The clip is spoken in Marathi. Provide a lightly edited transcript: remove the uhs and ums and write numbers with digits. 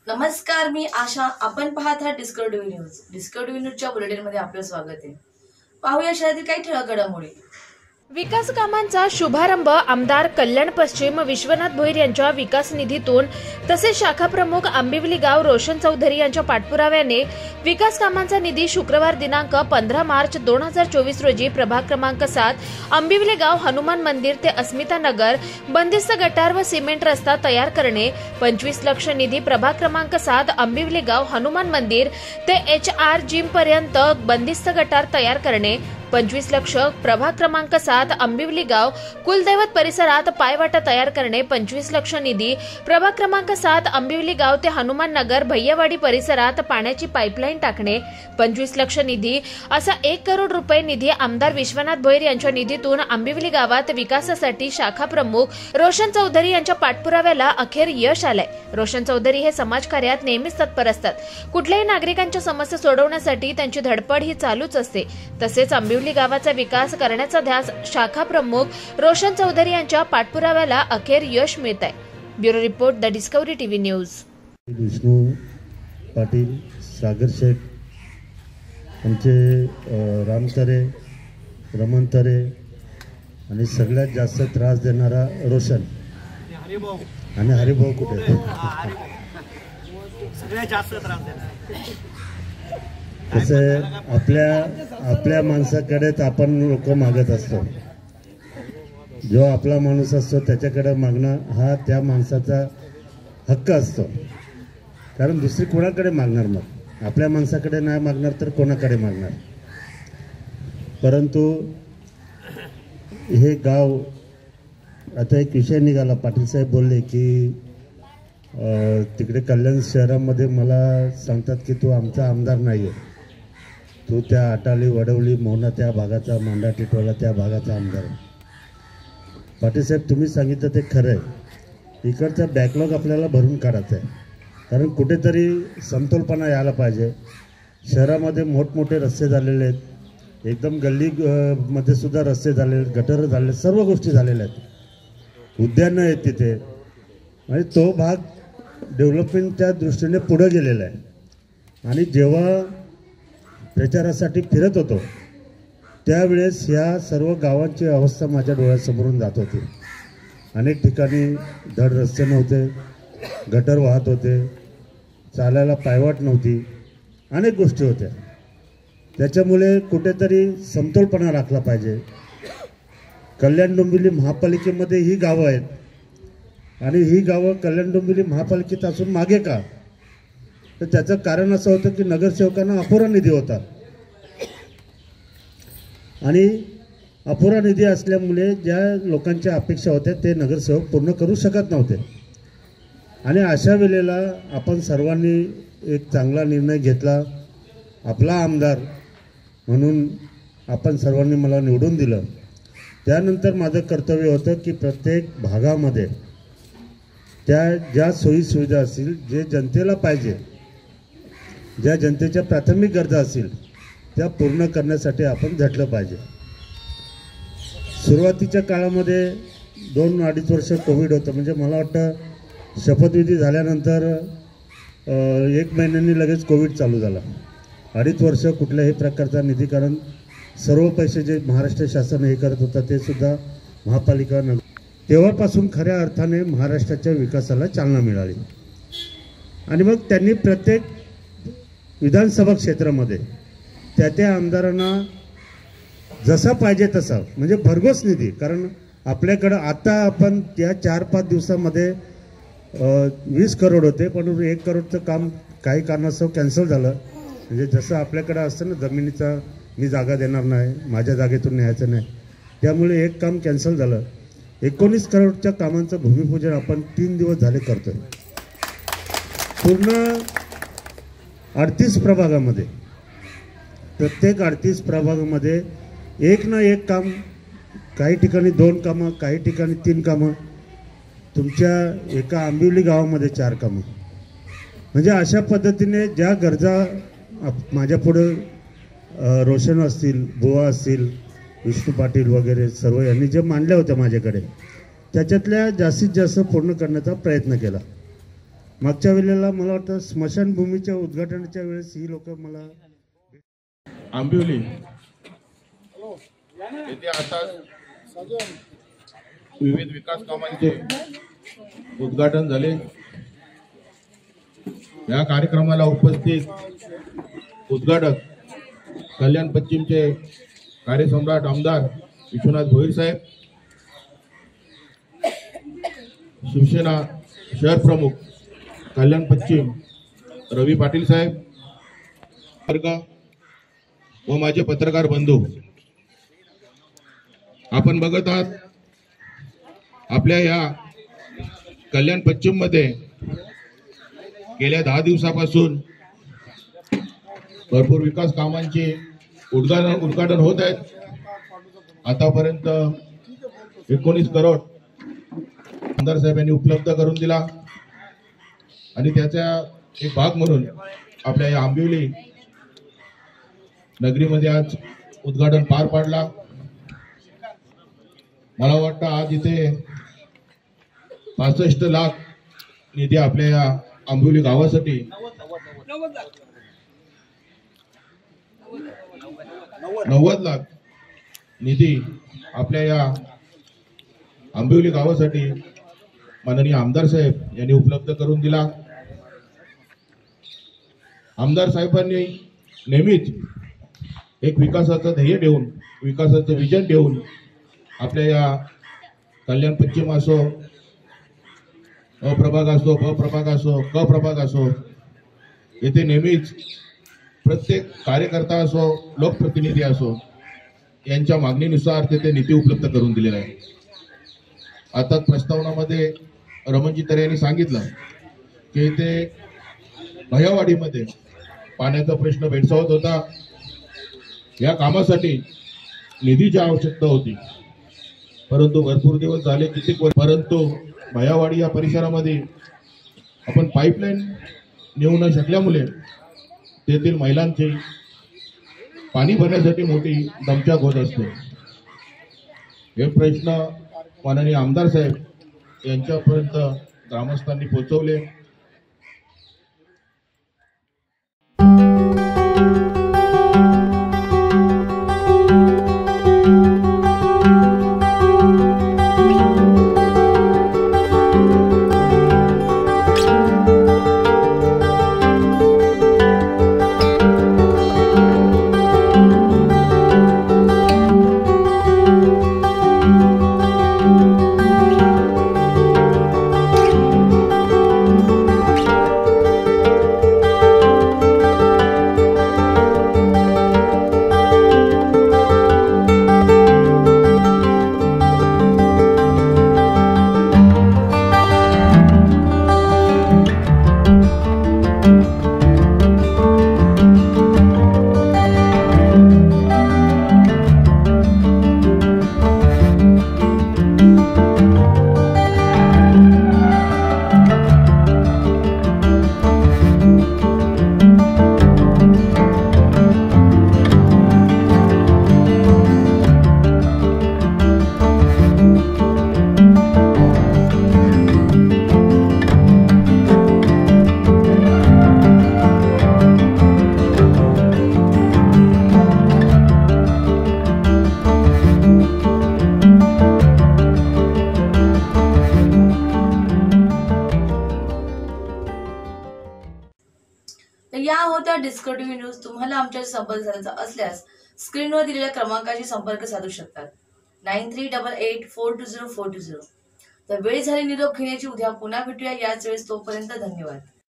नमस्कार, मी आशा. आपण पाहत आहात डिस्कव्हरी न्यूज. डिस्कव्हरी न्यूजच्या बुलेटिनमध्ये आपलं स्वागत आहे. पाहूया शहरातील काही ठळक घडामोडी. विकास कामांचा शुभारंभ आमदार कल्याण पश्चिम विश्वनाथ भोईर यांच्या विकास निधीतून तसेच शाखा प्रमुख आंबिवली गाव रोशन चौधरी यांच्या पाठपुराव्याने विकास कामांचा निधी शुक्रवार दिनांक 15 मार्च 2024 रोजी प्रभाग क्रमांक 7 आंबिवली गाव हनुमान मंदिर ते अस्मिता नगर बंदिस्त गटार व सिमेंट रस्ता तयार करणे, 25 लाख निधी प्रभाग क्रमांक 7 आंबिवली गाव हनुमान मंदिर ते HR जिम पर्यंत बंदिस्त गटार तयार करणे, 25 लाख प्रभाग क्रमांक 7 आंबिवली गाव कुलदैवत परिसरात पायवाटा तयार करणे, 25 लाख निधी प्रभाग क्रमांक 7 आंबिवली गाव ते हनुमान नगर भैयावाडी परिसरात पाण्याची पाईपलाईन टाकणे, 25 लाख निधी असा 1 करोड रुपये निधी आमदार विश्वनाथ भोईर यांच्या निधीतून आंबिवली गावात विकासासाठी शाखा प्रमुख रोशन चौधरी यांच्या पाठपुराव्याला अखेर यश आलंय. रोशन चौधरी हे समाजकार्यात नेहमीच तत्पर असतात. कुठल्याही नागरिकांच्या समस्या सोडवण्यासाठी त्यांची धडपड ही चालूच असते. तसेच आंबिवली गावाचा विकास करण्याचा ध्यास शाखा प्रमुख रोशन चौधरी यांच्या पाठपुराव्याला अखेर यश मिळत आहे. Bureau report, the discovery TV news. Vishnu Patil, Sagar Shaikh, आमचे रामतरे, रमणतरे आणि सगळ्यात जास्त त्रास देणारा रोशन आणि हरिभाऊ कुठे सगळ्यात जास्त त्रास देणार. कसं आहे, आपल्या माणसाकडेच आपण लोक मागत असतो. जो आपला माणूस असतो त्याच्याकडे मागणं हा त्या माणसाचा हक्क असतो. कारण दुसरी कोणाकडे मागणार? मग आपल्या माणसाकडे नाही मागणार तर कोणाकडे मागणार? परंतु हे गाव आता एक विषय निघाला. पाटील साहेब बोलले की तिकडे कल्याण शहरामध्ये मला सांगतात की तू आमचा आमदार नाही आहे, तू त्या आटाली, वडवली, मोहना त्या भागाचा, मांडा टिटवाला त्या भागाचा आमदार आहे. पाटील साहेब, तुम्ही सांगितलं ते खरं आहे. इकडचा बॅकलॉग आपल्याला भरून काढायचा आहे. कारण कुठेतरी समतोलपणा यायला पाहिजे. शहरामध्ये मोठमोठे रस्ते झालेले आहेत, एकदम गल्ली मध्ये सुद्धा रस्ते झालेले आहेत, गटर झाले, सर्व गोष्टी झालेल्या आहेत, उद्यानं आहेत तिथे. आणि तो भाग डेव्हलपमेंटच्या दृष्टीने पुढे गेलेला आहे. आणि जेव्हा प्रचारासाठी फिरत होतो त्यावेळेस ह्या सर्व गावांची अवस्था माझ्या डोळ्यासमोरून जात होती. अनेक ठिकाणी धड रस्ते नव्हते, गटर वाहत होते, चालायला पायवाट नव्हती, अनेक गोष्टी होत्या. त्याच्यामुळे कुठेतरी समतोलपणा राखला पाहिजे. कल्याण डोंबिवली महापालिकेमध्ये ही गावं आहेत आणि ही गावं कल्याण डोंबिवली महापालिकेत असून मागे का? तर त्याचं कारण असं होतं की नगरसेवकांना अपुरा निधी होता आणि अपुरा निधी असल्यामुळे ज्या लोकांच्या अपेक्षा होत्या ते नगरसेवक पूर्ण करू शकत नव्हते. आणि अशा वेळेला आपण सर्वांनी एक चांगला निर्णय घेतला. आपला आमदार म्हणून आपण सर्वांनी मला निवडून दिलं. त्यानंतर माझं कर्तव्य होतं की प्रत्येक भागामध्ये त्या ज्या सोयीसुविधा असतील, जे जनतेला पाहिजे, ज्या जनतेच्या प्राथमिक गरजा असतील त्या पूर्ण करण्यासाठी आपण झटलं पाहिजे. सुरुवातीच्या काळामध्ये 2-2.5 वर्ष कोविड होतं. म्हणजे मला वाटतं शपथविधी झाल्यानंतर 1 महिन्यांनी लगेच कोविड चालू झाला. 2.5 वर्ष कुठल्याही प्रकारचा निधी, कारण सर्व पैसे जे महाराष्ट्र शासन हे करत होतं ते सुद्धा महापालिका तेव्हापासून खऱ्या अर्थाने महाराष्ट्राच्या विकासाला चालना मिळाली. आणि मग त्यांनी प्रत्येक विधानसभा क्षेत्रामध्ये त्या आमदारांना जसा पाहिजे तसा, म्हणजे भरघोस निधी. कारण आपल्याकडं आता आपण त्या 4-5 दिवसामध्ये 20 करोड होते, पण 1 करोडचं काम काही कारणास्तव कॅन्सल झालं. म्हणजे जसं आपल्याकडं असतं ना, जमिनीचा मी जागा देणार नाही, माझ्या जागेतून न्यायचं नाही, त्यामुळे एक काम कॅन्सल झालं. 19 करोडच्या कामांचं भूमिपूजन आपण 3 दिवस झाले करतोय. पूर्ण 38 प्रभागामध्ये, प्रत्येक 38 प्रभागामध्ये एक ना एक काम, काही ठिकाणी 2 कामं, काही ठिकाणी 3 कामं, तुमच्या एका आंबिवली गावामध्ये 4 कामं. म्हणजे अशा पद्धतीने ज्या गरजा माझ्यापुढं रोशन असतील, बुवा असतील, विष्णू पाटील वगैरे सर्व यांनी जे मांडल्या होत्या माझ्याकडे, त्याच्यातल्या जास्तीत जास्त पूर्ण करण्याचा प्रयत्न केला. मागच्या वेळेला मला वाटतं स्मशानभूमीच्या उद्घाटनाच्या वेळेस ही लोक मला आंबिवली येथे आता विविध विकास कामांचे उद्घाटन झाले। या कार्यक्रमाला उपस्थित उद्घाटक कल्याण पश्चिमचे कार्यसम्राट आमदार विश्वनाथ भोईर साहेब, शिवसेना शहर प्रमुख कल्याण पश्चिम रवी पाटील साहेब व माझे पत्रकार बंधू, आपण बघत आहात आपल्या या कल्याण पश्चिम मध्ये गेल्या 10 दिवसापासून भरपूर विकास कामांचे उद्घाटन होत आहेत। आतापर्यंत 19 करोड आमदार साहेबांनी उपलब्ध करून दिला आणि त्याचा एक भाग म्हणून आपल्या या आंबिवली नगरीमध्ये आज उद्घाटन पार पाडला। मला वाटतं आज इथे 65 लाख निधी आपल्या या आंबिवली गावासाठी 90 लाख निधी आपल्या या आंबिवली गावासाठी माननीय आमदार साहेब यांनी उपलब्ध करून दिला। आमदार साहेबांनी नेहमीच एक विकासाचं ध्येय ठेवून, विकासाचं विजन ठेवून आपल्या या कल्याण पश्चिम असो, अप्रभाग असो, ब प्रभाग असो, क प्रभाग असो, येथे नेहमीच प्रत्येक कार्यकर्ता असो, लोकप्रतिनिधी असो, यांच्या मागणीनुसार ते निधी उपलब्ध करून दिलेला आहे। आता प्रस्तावनामध्ये रमणजी तरे यांनी सांगितलं की इथे भयावाडीमध्ये पाण्याचा प्रश्न भेडसावत होता। या कामासाठी निधीची आवश्यकता होती, परंतु भरपूर दिवस झाले, कित्येक वर्ष, परंतु भयावाडी या परिसरामध्ये आपण पाईपलाईन नेऊ न शकल्यामुळे तेथील महिलांची पाणी भरण्यासाठी मोठी दमछाक होत असते। हे प्रश्न माननीय आमदार साहेब यांच्यापर्यंत ग्रामस्थांनी पोहोचवले। तर या होत्या डिस्कवर टीव्ही न्यूज। तुम्हाला आमच्याशी संपर्क साधायचा असल्यास स्क्रीनवर दिलेल्या क्रमांकाशी संपर्क साधू शकतात 9388420420। तर वेळ झाली निरोप घेण्याची, उद्या पुन्हा भेटूया याच वेळेस। तोपर्यंत धन्यवाद।